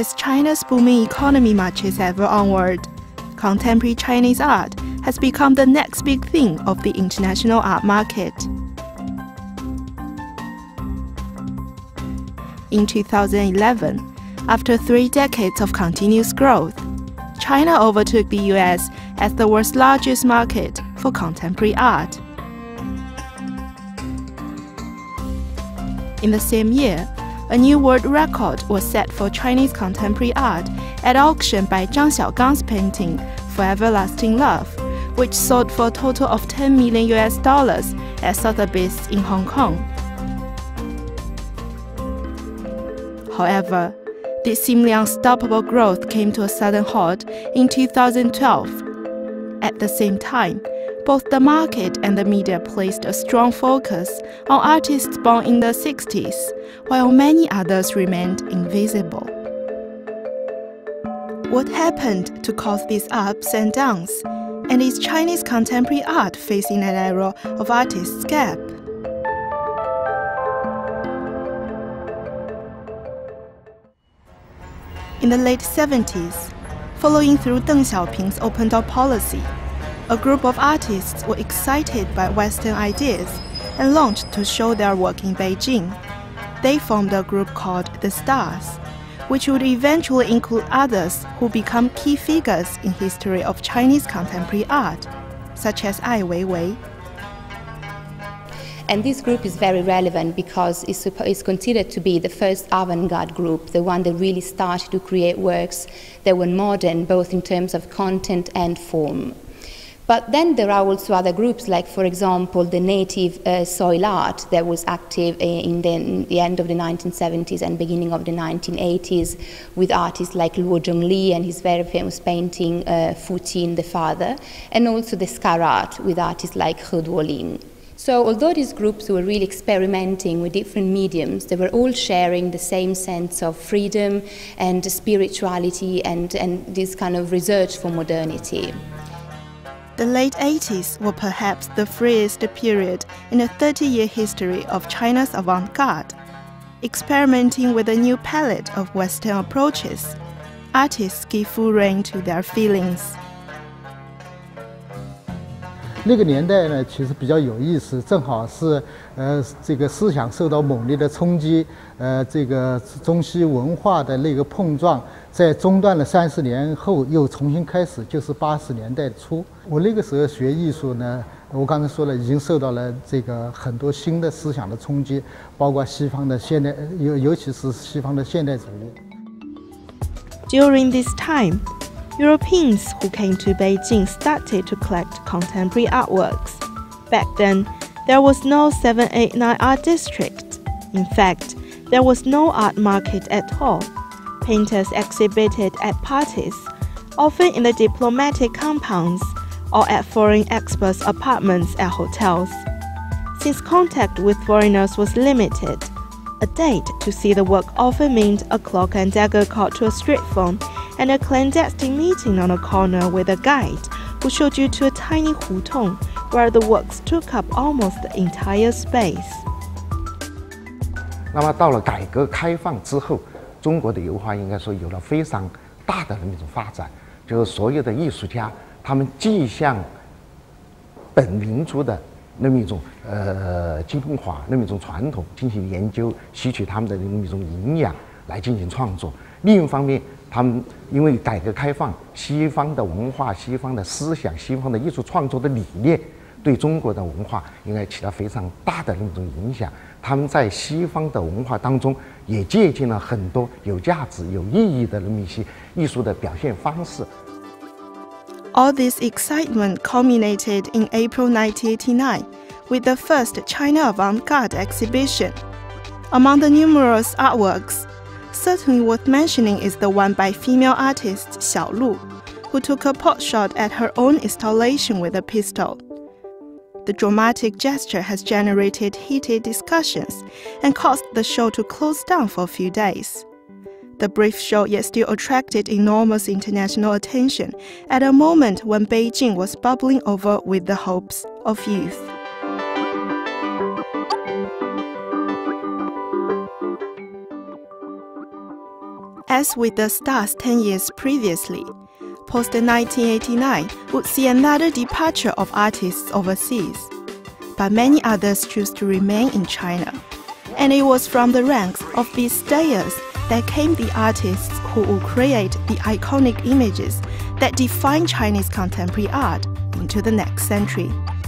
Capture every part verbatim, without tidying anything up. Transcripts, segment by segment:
As China's booming economy marches ever onward, contemporary Chinese art has become the next big thing of the international art market. In two thousand eleven, after three decades of continuous growth, China overtook the U S as the world's largest market for contemporary art. In the same year, a new world record was set for Chinese contemporary art at auction by Zhang Xiaogang's painting For Everlasting Love, which sold for a total of ten million U S dollars at Sotheby's in Hong Kong. However, this seemingly unstoppable growth came to a sudden halt in two thousand twelve. At the same time, both the market and the media placed a strong focus on artists born in the sixties, while many others remained invisible. What happened to cause these ups and downs? And is Chinese contemporary art facing an era of artists' gap? In the late seventies, following through Deng Xiaoping's open-door policy, a group of artists were excited by Western ideas and launched to show their work in Beijing. They formed a group called The Stars, which would eventually include others who become key figures in history of Chinese contemporary art, such as Ai Weiwei. And this group is very relevant because it's, it's considered to be the first avant-garde group, the one that really started to create works that were modern, both in terms of content and form. But then there are also other groups, like, for example, the native uh, soil art that was active in the, in the end of the nineteen seventies and beginning of the nineteen eighties, with artists like Luo Zhongli and his very famous painting, uh, Fu Qin, the Father, and also the scar art with artists like He Duolin. So although these groups were really experimenting with different mediums, they were all sharing the same sense of freedom and spirituality and, and this kind of research for modernity. The late eighties were perhaps the freest period in the thirty-year history of China's avant-garde. Experimenting with a new palette of Western approaches, artists give full rein to their feelings. 那个年代呢，其实比较有意思，正好是呃这个思想受到猛烈的冲击，呃这个中西文化的那个碰撞，在中断了三十年后又重新开始，就是八十年代初。我那个时候学艺术呢，我刚才说了，已经受到了这个很多新的思想的冲击，包括西方的现代，尤尤其是西方的现代主义。 During this time, Europeans who came to Beijing started to collect contemporary artworks. Back then, there was no seven eight nine art district. In fact, there was no art market at all. Painters exhibited at parties, often in the diplomatic compounds or at foreign experts' apartments at hotels. Since contact with foreigners was limited, a date to see the work often meant a cloak and dagger call to a street phone and a clandestine meeting on a corner with a guide who showed you to a tiny hutong where the works took up almost the entire space. 那么到了改革开放之后，中国的油画应该说有了非常大的那么一种发展，就是所有的艺术家，他们既向本民族的那么一种呃精华，那么一种传统进行研究，吸取他们的那么一种营养来进行创作。另一方面，他们因为改革开放，西方的文化、西方的思想、西方的艺术创作的理念，对中国的文化应该起到非常大的那么一种影响。他们在西方的文化当中也借鉴了很多有价值、有意义的那么一些艺术的表现方式。 All this excitement culminated in April nineteen eighty-nine with the first China Avant-Garde exhibition. Among the numerous artworks, certainly worth mentioning is the one by female artist Xiao Lu, who took a pot shot at her own installation with a pistol. The dramatic gesture has generated heated discussions and caused the show to close down for a few days. The brief show yet still attracted enormous international attention at a moment when Beijing was bubbling over with the hopes of youth. as with the stars ten years previously, post nineteen eighty-nine would see another departure of artists overseas. But many others choose to remain in China. And it was from the ranks of these stayers that came the artists who will create the iconic images that define Chinese contemporary art into the next century.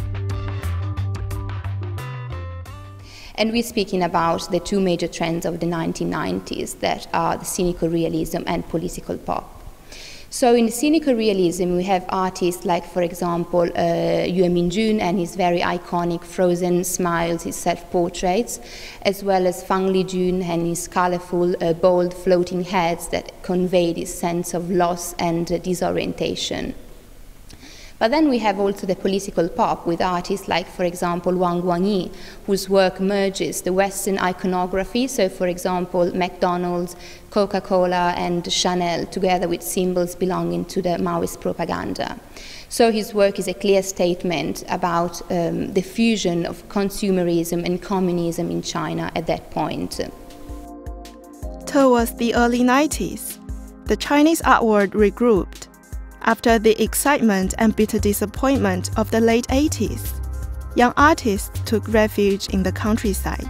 And we're speaking about the two major trends of the nineteen nineties that are the cynical realism and political pop. So in cynical realism, we have artists like, for example, uh, Yue Mingjun and his very iconic frozen smiles, his self-portraits, as well as Fang Lijun and his colorful, uh, bold, floating heads that convey this sense of loss and uh, disorientation. But then we have also the political pop with artists like, for example, Wang Guangyi, whose work merges the Western iconography, so for example, McDonald's, Coca-Cola and Chanel, together with symbols belonging to the Maoist propaganda. So his work is a clear statement about um, the fusion of consumerism and communism in China at that point. Towards the early nineties, the Chinese art world regrouped. After the excitement and bitter disappointment of the late eighties, young artists took refuge in the countryside.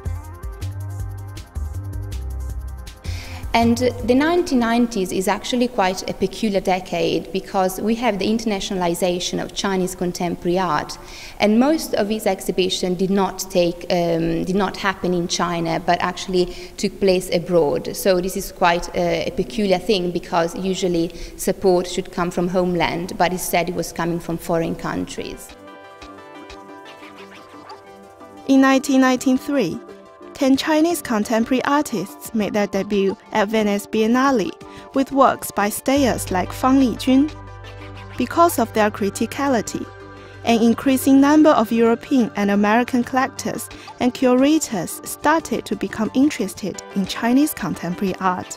And the nineteen nineties is actually quite a peculiar decade because we have the internationalization of Chinese contemporary art, and most of these exhibitions did not take, um, did not happen in China, but actually took place abroad. So this is quite a, a peculiar thing because usually support should come from homeland, but instead it was coming from foreign countries. In nineteen ninety-three, ten Chinese contemporary artists made their debut at Venice Biennale with works by stayers like Fang Lijun. Because of their criticality, an increasing number of European and American collectors and curators started to become interested in Chinese contemporary art.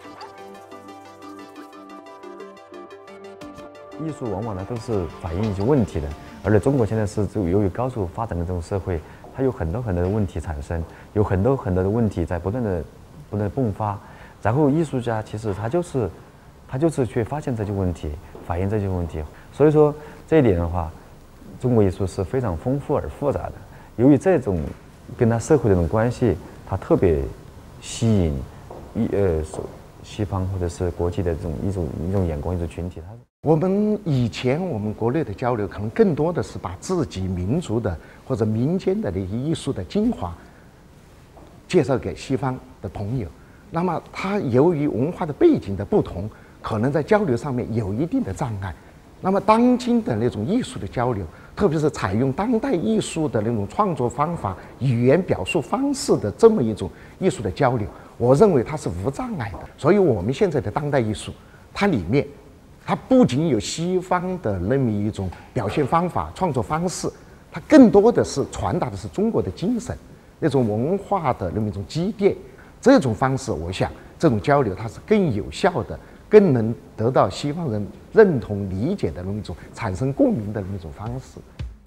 艺术往往呢都是反映一些问题的，而且中国现在是由于高速发展的这种社会。 它有很多很多的问题产生，有很多很多的问题在不断的、不断的迸发。然后艺术家其实他就是，他就是去发现这些问题，反映这些问题。所以说这一点的话，中国艺术是非常丰富而复杂的。由于这种跟它社会的这种关系，它特别吸引一呃西方或者是国际的这种一种一种眼光、一种群体。它我们以前我们国内的交流可能更多的是把自己民族的或者民间的那些艺术的精华介绍给西方的朋友，那么它由于文化的背景的不同，可能在交流上面有一定的障碍。那么当今的那种艺术的交流，特别是采用当代艺术的那种创作方法、语言表述方式的这么一种艺术的交流，我认为它是无障碍的。所以我们现在的当代艺术，它里面。 它不仅有西方的那么一种表现方法、创作方式，它更多的是传达的是中国的精神，那种文化的那么一种积淀。这种方式，我想这种交流它是更有效的，更能得到西方人认同、理解的那么一种产生共鸣的那么一种方式。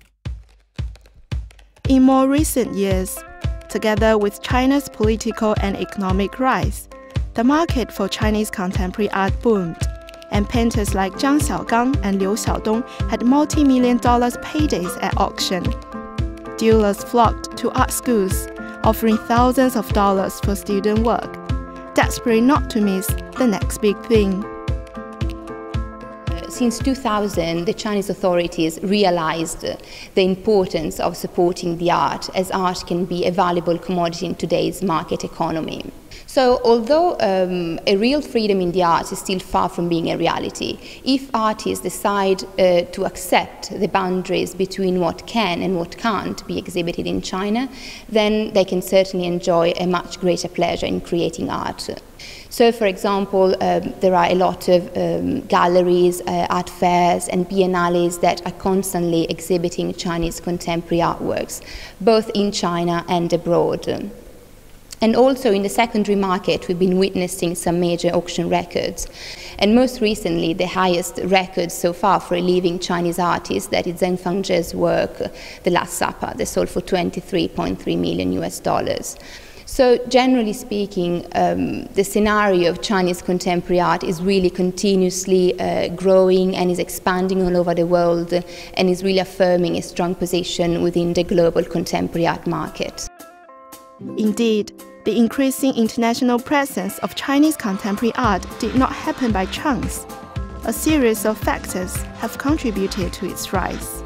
In more recent years, together with China's political and economic rise, the market for Chinese contemporary art boomed. And painters like Zhang Xiaogang and Liu Xiaodong had multi-million dollars paydays at auction. Dealers flocked to art schools, offering thousands of dollars for student work, desperate not to miss the next big thing. Since two thousand, the Chinese authorities realized the importance of supporting the art, as art can be a valuable commodity in today's market economy. So although um, a real freedom in the arts is still far from being a reality, if artists decide uh, to accept the boundaries between what can and what can't be exhibited in China, then they can certainly enjoy a much greater pleasure in creating art. So, for example, um, there are a lot of um, galleries, uh, art fairs and biennales that are constantly exhibiting Chinese contemporary artworks, both in China and abroad. And also in the secondary market, we've been witnessing some major auction records. And most recently, the highest record so far for a living Chinese artist, that is Zheng Fangzhe's work, The Last Supper, that sold for twenty-three point three million U S dollars. So generally speaking, um, the scenario of Chinese contemporary art is really continuously uh, growing and is expanding all over the world, and is really affirming a strong position within the global contemporary art market. Indeed, the increasing international presence of Chinese contemporary art did not happen by chance. A series of factors have contributed to its rise.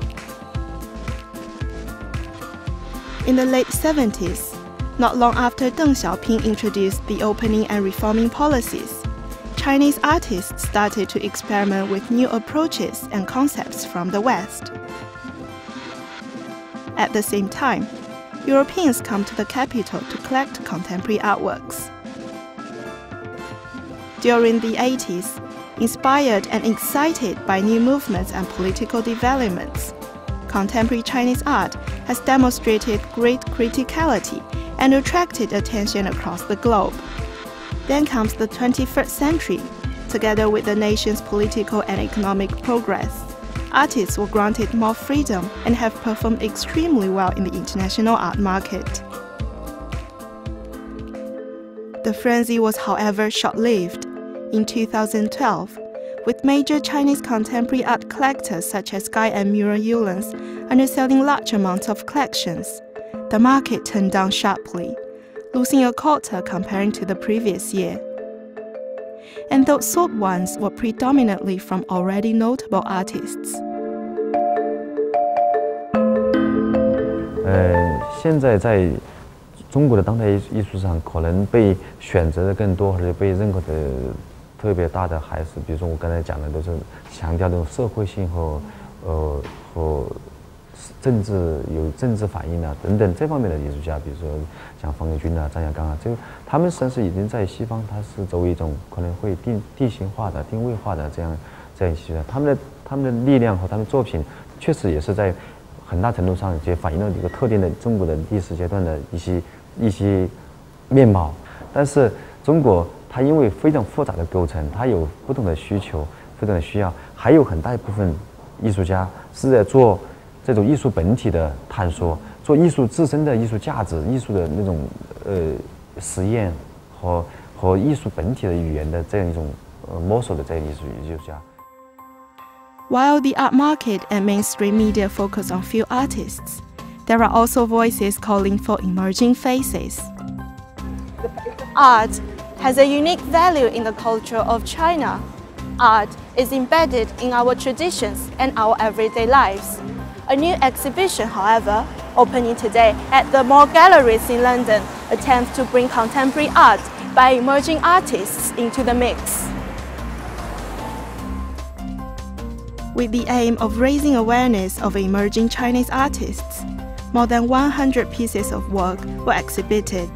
In the late seventies, not long after Deng Xiaoping introduced the opening and reforming policies, Chinese artists started to experiment with new approaches and concepts from the West. At the same time, Europeans come to the capital to collect contemporary artworks. During the eighties, inspired and excited by new movements and political developments, contemporary Chinese art has demonstrated great criticality and attracted attention across the globe. Then comes the twenty-first century. Together with the nation's political and economic progress, artists were granted more freedom and have performed extremely well in the international art market. The frenzy was, however, short-lived. In two thousand twelve, with major Chinese contemporary art collectors such as Guy and Mura Eulens underselling large amounts of collections, the market turned down sharply, losing a quarter comparing to the previous year. And those sold ones were predominantly from already notable artists. 呃，现在在中国的当代艺艺术上，可能被选择的更多，或者被认可的特别大的，还是比如说我刚才讲的，都是强调这种社会性和呃和政治有政治反应啊等等这方面的艺术家，比如说像方力钧啊、张亚刚啊，这个他们实际上是已经在西方，它是作为一种可能会定地形化的、定位化的这样这样艺术家，他们的他们的力量和他们的作品，确实也是在很大程度上也反映了一个特定的中国的历史阶段的一些一些面貌。但是中国它因为非常复杂的构成，它有不同的需求、不同的需要，还有很大一部分艺术家是在做这种艺术本体的探索，做艺术自身的艺术价值、艺术的那种呃实验和和艺术本体的语言的这样一种呃摸索的这样艺术艺术家。 While the art market and mainstream media focus on few artists, there are also voices calling for emerging faces. Art has a unique value in the culture of China. Art is embedded in our traditions and our everyday lives. A new exhibition, however, opening today at the Moore Galleries in London, attempts to bring contemporary art by emerging artists into the mix. With the aim of raising awareness of emerging Chinese artists, more than one hundred pieces of work were exhibited.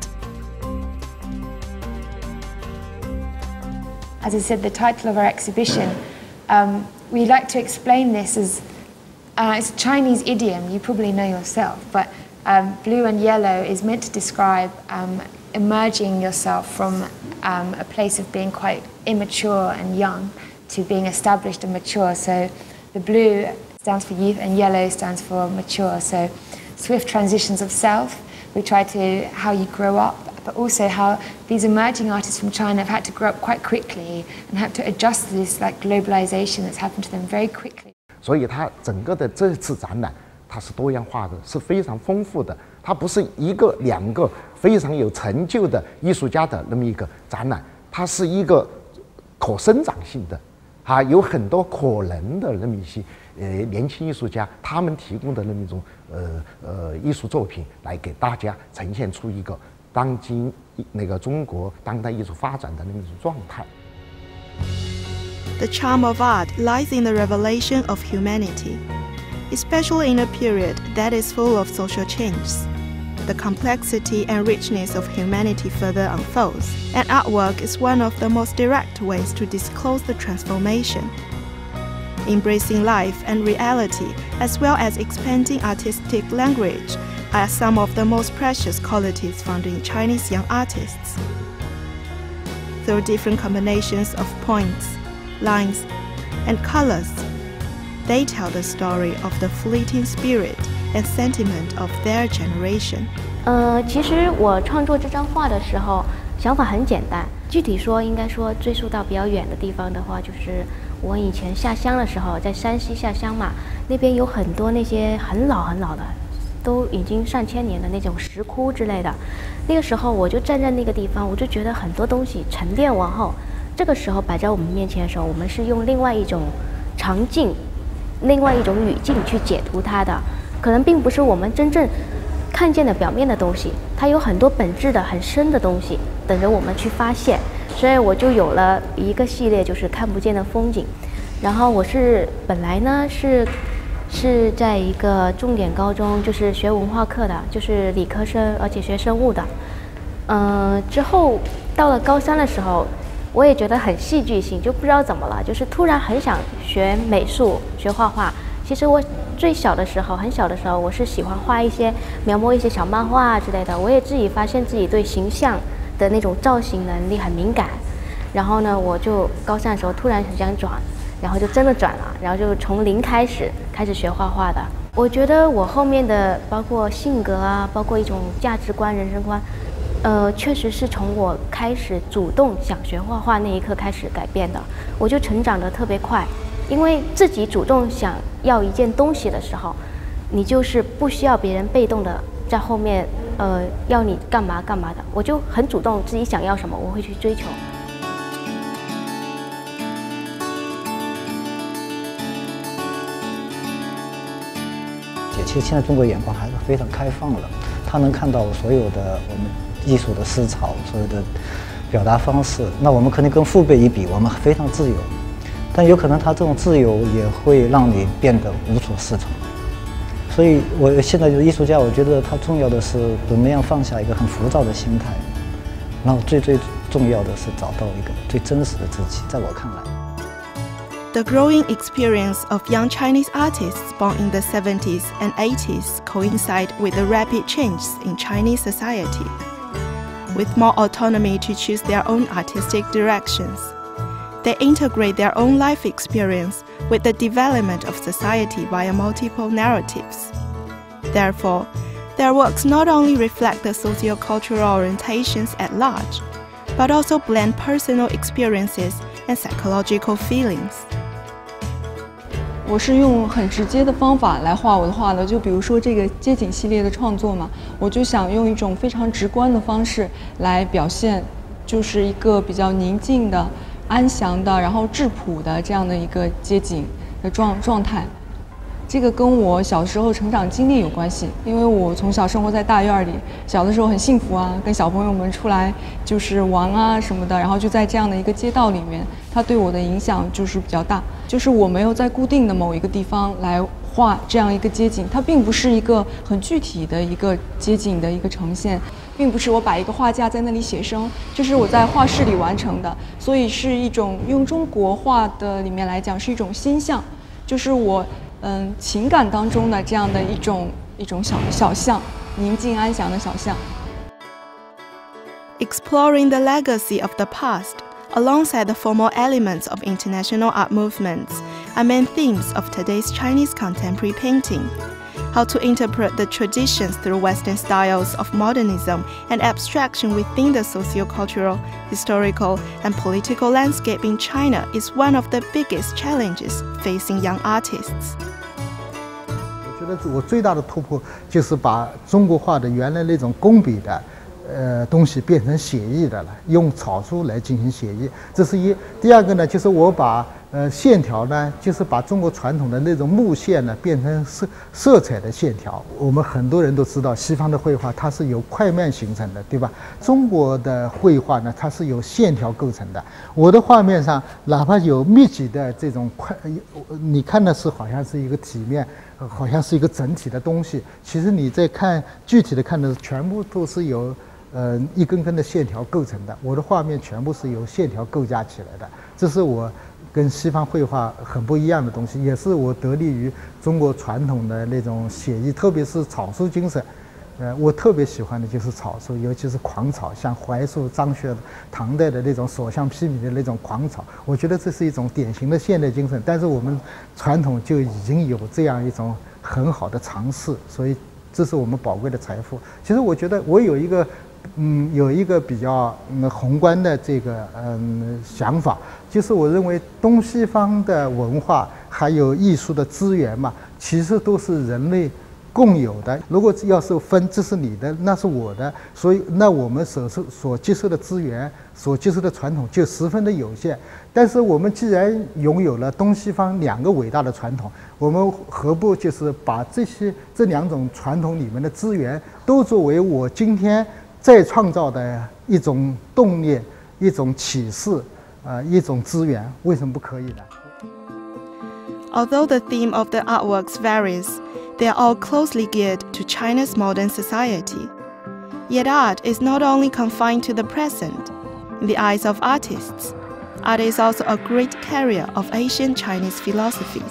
As I said, the title of our exhibition, um, we like to explain this as uh, it's a Chinese idiom, you probably know yourself, but um, blue and yellow is meant to describe um, emerging yourself from um, a place of being quite immature and young to being established and mature. So the blue stands for youth and yellow stands for mature. So swift transitions of self, we try to how you grow up, but also how these emerging artists from China have had to grow up quite quickly and have to adjust to this like globalization that's happened to them very quickly. 所以它整个的这次展览，它是多样化的，是非常丰富的。它不是一个两个非常有成就的艺术家的那么一个展览，它是一个可生长性的，啊，有很多可能的那么一些呃年轻艺术家，他们提供的那么一种呃呃艺术作品，来给大家呈现出一个当今那个中国当代艺术发展的那么一种状态。 The charm of art lies in the revelation of humanity, especially in a period that is full of social change. The complexity and richness of humanity further unfolds, and artwork is one of the most direct ways to disclose the transformation. Embracing life and reality, as well as expanding artistic language, are some of the most precious qualities found in Chinese young artists. Through different combinations of points, lines, and colors, they tell the story of the fleeting spirit and sentiment of their generation. 呃，其实我创作这张画的时候，想法很简单。具体说，应该说追溯到比较远的地方的话，就是我以前下乡的时候，在山西下乡嘛，那边有很多那些很老很老的，都已经上千年的那种石窟之类的。那个时候我就站在那个地方，我就觉得很多东西沉淀往后，这个时候摆在我们面前的时候，我们是用另外一种场景、另外一种语境去解读它的，可能并不是我们真正看见的表面的东西，它有很多本质的很深的东西等着我们去发现。所以我就有了一个系列，就是看不见的风景。然后我是本来呢是是在一个重点高中，就是学文化课的，就是理科生，而且学生物的。嗯、呃，之后到了高三的时候，我也觉得很戏剧性，就不知道怎么了，就是突然很想学美术，学画画。其实我最小的时候，很小的时候，我是喜欢画一些描摹一些小漫画之类的。我也自己发现自己对形象的那种造型能力很敏感。然后呢，我就高三的时候突然很想转，然后就真的转了，然后就从零开始开始学画画的。我觉得我后面的包括性格啊，包括一种价值观、人生观，呃，确实是从我开始主动想学画画那一刻开始改变的。我就成长得特别快。因为自己主动想要一件东西的时候，你就是不需要别人被动的在后面，呃，要你干嘛干嘛的。我就很主动，自己想要什么，我会去追求。 其实现在中国眼光还是非常开放的，他能看到所有的我们艺术的思潮，所有的表达方式。那我们肯定跟父辈一比，我们非常自由。但有可能他这种自由也会让你变得无所适从，所以我现在就是艺术家，我觉得他重要的是怎么样放下一个很浮躁的心态，然后最最重要的是找到一个最真实的自己。在我看来 The growing experience of young Chinese artists born in the seventies and eighties coincide with the rapid changes in Chinese society, with more autonomy to choose their own artistic directions. They integrate their own life experience with the development of society via multiple narratives. Therefore, their works not only reflect the socio-cultural orientations at large, but also blend personal experiences and psychological feelings. 我是用很直接的方法来画我的画的，就比如说这个街景系列的创作嘛，我就想用一种非常直观的方式来表现，就是一个比较宁静的、安详的，然后质朴的这样的一个街景的状状态。这个跟我小时候成长经历有关系，因为我从小生活在大院里，小的时候很幸福啊，跟小朋友们出来就是玩啊什么的，然后就在这样的一个街道里面，它对我的影响就是比较大。就是我没有在固定的某一个地方来画这样一个街景，它并不是一个很具体的一个街景的一个呈现，并不是我摆一个画架在那里写生，这是我在画室里完成的，所以是一种用中国画的里面来讲是一种心象，就是我嗯情感当中的这样的一种一种小小象，宁静安详的小象。 Exploring the legacy of the past alongside the formal elements of international art movements are main themes of today's Chinese contemporary painting. How to interpret the traditions through Western styles of modernism and abstraction within the socio-cultural, historical, and political landscape in China is one of the biggest challenges facing young artists. 我觉得我最大的突破就是把中国画的原来那种工笔的呃东西变成写意的了，用草书来进行写意，这是一。第二个呢，就是我把呃线条呢，就是把中国传统的那种木线呢，变成色色彩的线条。我们很多人都知道，西方的绘画它是由快慢形成的，对吧？中国的绘画呢，它是由线条构成的。我的画面上，哪怕有密集的这种快，你看的是好像是一个体面，好像是一个整体的东西，其实你在看具体的看的全部都是由呃一根根的线条构成的。我的画面全部是由线条构架起来的，这是我跟西方绘画很不一样的东西，也是我得力于中国传统的那种写意，特别是草书精神。呃，我特别喜欢的就是草书，尤其是狂草，像槐树、张学唐代的那种所向披靡的那种狂草，我觉得这是一种典型的现代精神。但是我们传统就已经有这样一种很好的尝试，所以这是我们宝贵的财富。其实我觉得我有一个，嗯，有一个比较嗯宏观的这个嗯想法，就是我认为东西方的文化还有艺术的资源嘛，其实都是人类共有的。如果要是分，这是你的，那是我的，所以那我们所受所接受的资源、所接受的传统就十分的有限。但是我们既然拥有了东西方两个伟大的传统，我们何不就是把这些这两种传统里面的资源都作为我今天再创造的一种动力、一种启示，啊、呃，一种资源，为什么不可以呢？ Although the theme of the artworks varies, they are all closely geared to China's modern society. Yet art is not only confined to the present. In the eyes of artists, art is also a great carrier of ancient Chinese philosophies.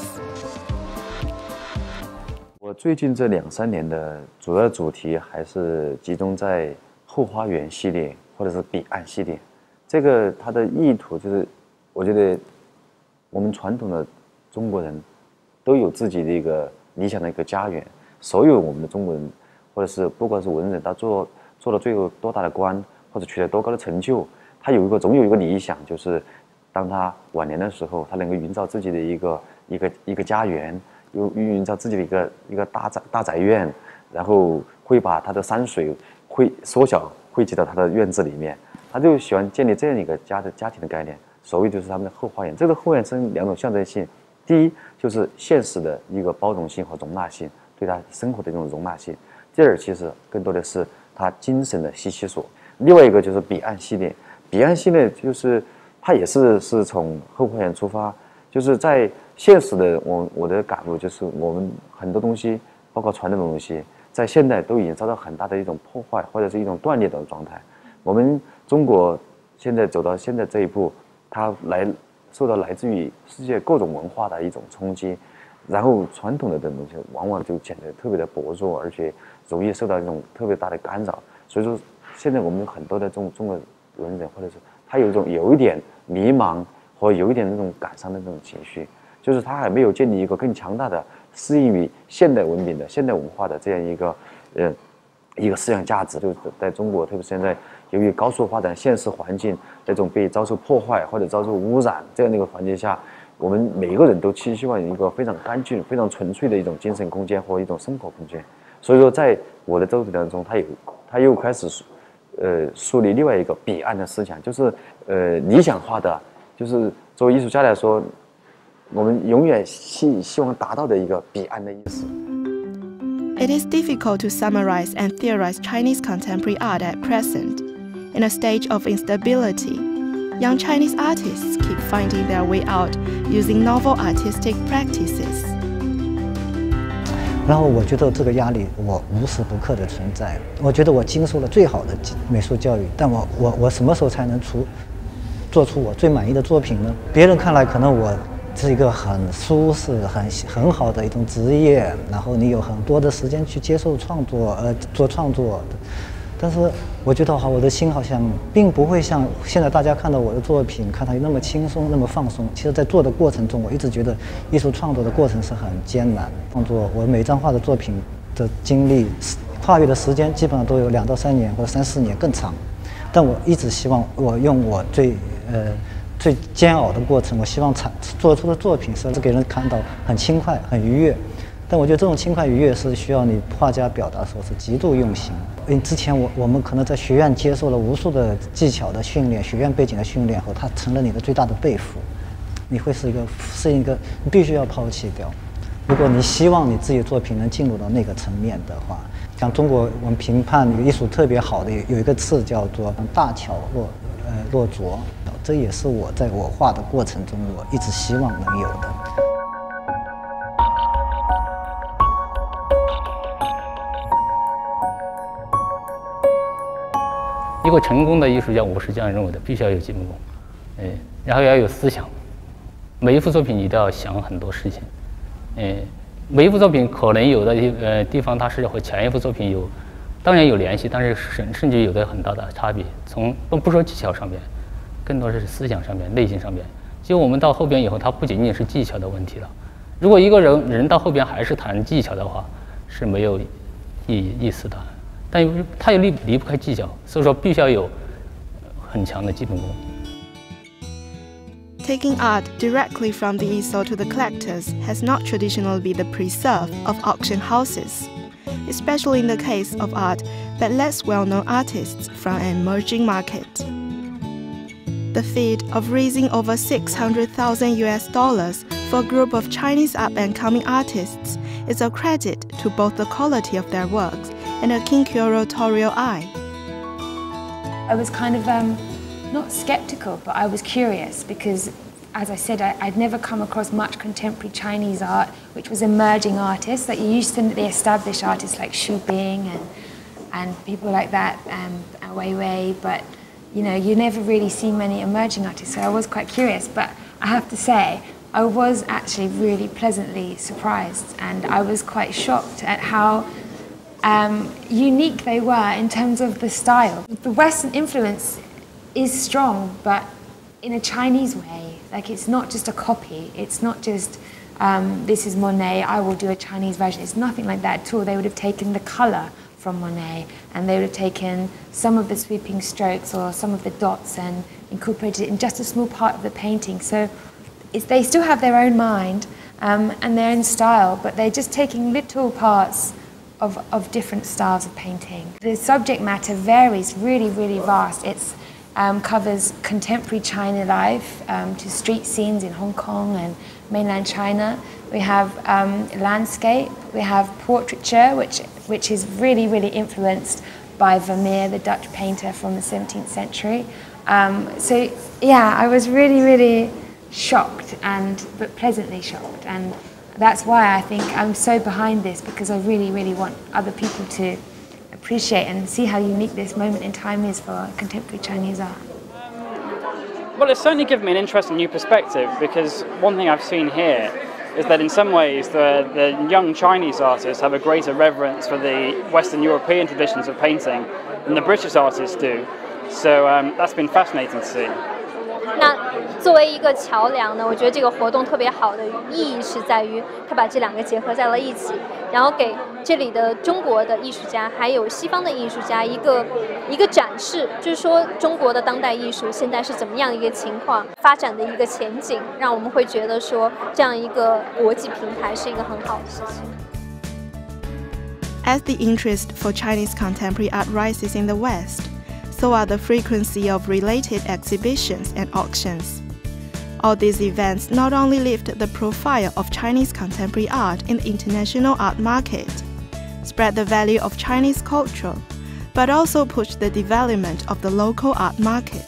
我最近这两三年的主要主题还是集中在后花园系列或者是彼岸系列。这个它的意图就是，我觉得我们传统的中国人都有自己的一个理想的一个家园。所有我们的中国人，或者是不管是文人，他做做了最后多大的官，或者取得多高的成就，他有一个总有一个理想，就是当他晚年的时候，他能够营造自己的一个一个一个家园，又营造自己的一个一个大宅大宅院，然后会把他的山水会缩小汇集到他的院子里面。他就喜欢建立这样一个家的家庭的概念，所谓就是他们的后花园。这个后花园分两种象征性，第一就是现实的一个包容性和容纳性，对他生活的这种容纳性；第二其实更多的是他精神的栖息所。另外一个就是彼岸系列，彼岸系列就是它也是是从后花园出发，就是在现实的我我的感悟就是我们很多东西，包括传统的东西，在现代都已经遭到很大的一种破坏或者是一种断裂的状态。我们中国现在走到现在这一步，它来受到来自于世界各种文化的一种冲击，然后传统的东西往往就显得特别的薄弱，而且容易受到一种特别大的干扰。所以说，现在我们很多的中中国文人，或者是他有一种有一点迷茫和有一点那种感伤的那种情绪，就是他还没有建立一个更强大的适应于现代文明的现代文化的这样一个呃一个思想价值。就是在中国，特别是现在由于高速发展、现实环境那种被遭受破坏或者遭受污染这样的一个环境下，我们每个人都期希望一个非常干净、非常纯粹的一种精神空间和一种生活空间。所以说，在我的作品当中，他有他又开始呃树立另外一个彼岸的思想，就是呃理想化的，就是作为艺术家来说，我们永远希希望达到的一个彼岸的意思。 It is difficult to summarize and theorize Chinese contemporary art at present. In a stage of instability, young Chinese artists keep finding their way out using novel artistic practices. 然后我觉得这个压力我无时不刻的存在。我觉得我经受了最好的美术教育，但我我我什么时候才能出做出我最满意的作品呢？别人看来可能我是一个很舒适、很很好的一种职业，然后你有很多的时间去接受创作，呃，做创作。但是我觉得哈，我的心好像并不会像现在大家看到我的作品，看它那么轻松、那么放松。其实，在做的过程中，我一直觉得艺术创作的过程是很艰难。创作我每张画的作品的经历跨越的时间，基本上都有两到三年或者三四年更长。但我一直希望我用我最呃最煎熬的过程，我希望产做出的作品是给人看到很轻快、很愉悦。但我觉得这种轻快愉悦是需要你画家表达的时候是极度用心。因为之前我我们可能在学院接受了无数的技巧的训练，学院背景的训练后，它成了你的最大的背负。你会是一个是一个你必须要抛弃掉。如果你希望你自己的作品能进入到那个层面的话，像中国我们评判艺术特别好的有一个词叫做大巧若呃若拙，这也是我在我画的过程中我一直希望能有的。 一个成功的艺术家，我是这样认为的，必须要有基本功，哎，然后要有思想。每一幅作品你都要想很多事情，哎，每一幅作品可能有的呃地方它是和前一幅作品有，当然有联系，但是甚甚至有的很大的差别。从不不说技巧上面，更多是思想上面、内心上面。其实我们到后边以后，它不仅仅是技巧的问题了， 如果一个人人到后边还是谈技巧的话，是没有意意思的。但他又离离不开技巧，所以说必须要有很强的基本功。 Taking art directly from the easel to the collectors has not traditionally been the preserve of auction houses, especially in the case of art by less well-known artists from an emerging market. The feat of raising over six hundred thousand U S dollars for a group of Chinese up-and-coming artists is a credit to both the quality of their works and a keen curatorial eye. I was kind of um, not skeptical, but I was curious because, as I said, I, I'd never come across much contemporary Chinese art, which was emerging artists. Like you used to the established artists like Xu Bing and and people like that, um, Wei Wei, but you know, you never really see many emerging artists. So I was quite curious, but I have to say, I was actually really pleasantly surprised, and I was quite shocked at how um, unique they were in terms of the style. The Western influence is strong, but in a Chinese way. Like it's not just a copy. It's not just um, this is Monet, I will do a Chinese version. It's nothing like that at all. They would have taken the color from Monet, and they would have taken some of the sweeping strokes or some of the dots and incorporated it in just a small part of the painting. So it's, they still have their own mind um, and their own style, but they're just taking little parts of, of different styles of painting. The subject matter varies really, really vast. It's Um, covers contemporary China life um, to street scenes in Hong Kong and mainland China. We have um, landscape, we have portraiture, which, which is really, really influenced by Vermeer, the Dutch painter from the seventeenth century. Um, so yeah, I was really, really shocked, and but pleasantly shocked. And that's why I think I'm so behind this, because I really, really want other people to appreciate and see how unique this moment in time is for contemporary Chinese art. Well, it's certainly given me an interesting new perspective, because one thing I've seen here is that in some ways the, the young Chinese artists have a greater reverence for the Western European traditions of painting than the British artists do. So um, that's been fascinating to see. 那作为一个桥梁呢，我觉得这个活动特别好的意义是在于它把这两个结合在了一起，然后给这里的中国的艺术家还有西方的艺术家一个一个展示，就是说中国的当代艺术现在是怎么样一个情况，发展的一个前景，让我们会觉得说这样一个国际平台是一个很好的事情。 As the interest for Chinese contemporary art rises in the West, so are the frequency of related exhibitions and auctions. All these events not only lift the profile of Chinese contemporary art in the international art market, spread the value of Chinese culture, but also push the development of the local art market.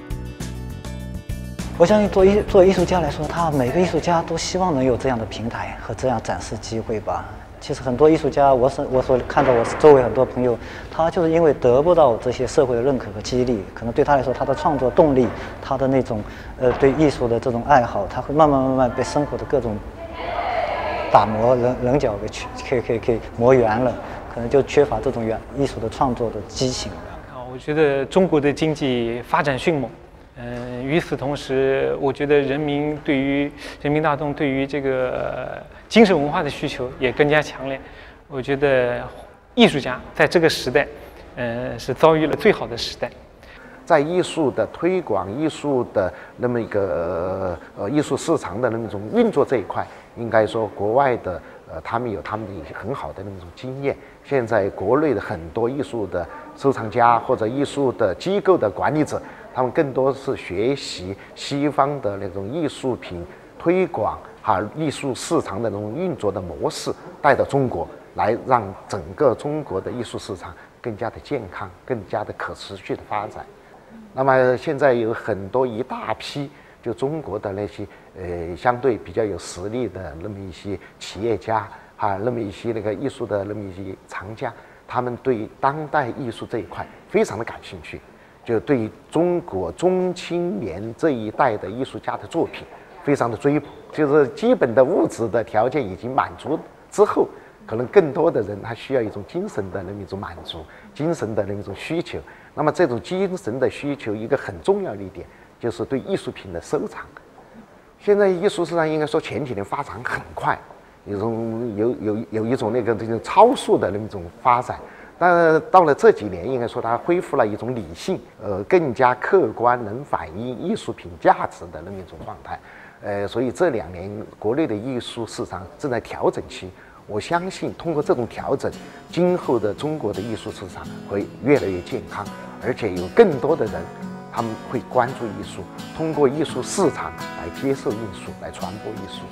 我相信作为作为艺术家来说，他每个艺术家都希望能有这样的平台和这样展示机会吧。其实很多艺术家，我所我所看到我周围很多朋友，他就是因为得不到这些社会的认可和激励，可能对他来说，他的创作动力，他的那种呃对艺术的这种爱好，他会慢慢慢慢被生活的各种打磨棱棱角给去可以可以可以磨圆了，可能就缺乏这种原艺术的创作的激情。 我觉得中国的经济发展迅猛。嗯，与此同时，我觉得人民对于人民大众对于这个精神文化的需求也更加强烈。我觉得艺术家在这个时代，呃，是遭遇了最好的时代。 在艺术的推广、艺术的那么一个呃艺术市场的那么一种运作这一块，应该说国外的呃他们有他们的很好的那么一种经验。现在国内的很多艺术的收藏家或者艺术的机构的管理者，他们更多是学习西方的那种艺术品推广哈艺术市场的那种运作的模式，带到中国来，让整个中国的艺术市场更加的健康，更加的可持续的发展。那么现在有很多一大批就中国的那些呃相对比较有实力的那么一些企业家啊，那么一些那个艺术的那么一些藏家，他们对当代艺术这一块非常的感兴趣，就对中国中青年这一代的艺术家的作品非常的追捧，就是基本的物质的条件已经满足之后，可能更多的人他需要一种精神的那么一种满足，精神的那么一种需求。那么这种精神的需求，一个很重要的一点就是对艺术品的收藏。 现在艺术市场应该说前几年发展很快，有种有有有一种那个这种超速的那么一种发展。但到了这几年，应该说它恢复了一种理性，呃，更加客观，能反映艺术品价值的那么一种状态。呃，所以这两年国内的艺术市场正在调整期。我相信通过这种调整，今后的中国的艺术市场会越来越健康，而且有更多的人他们会关注艺术，通过艺术市场来接受艺术，来传播艺术。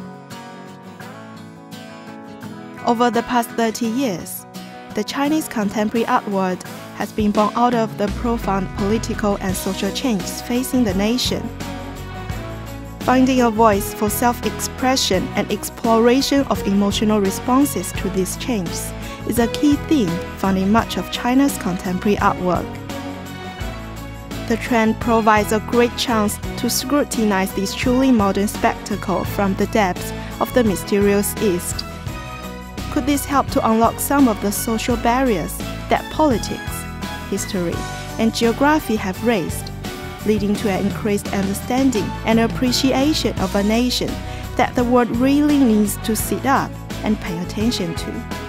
Over the past thirty years, the Chinese contemporary art world has been born out of the profound political and social changes facing the nation. Finding a voice for self-expression and exploration of emotional responses to these changes is a key theme found in much of China's contemporary artwork. The trend provides a great chance to scrutinize this truly modern spectacle from the depths of the mysterious East. Could this help to unlock some of the social barriers that politics, history, and geography have raised, leading to an increased understanding and appreciation of a nation that the world really needs to sit up and pay attention to?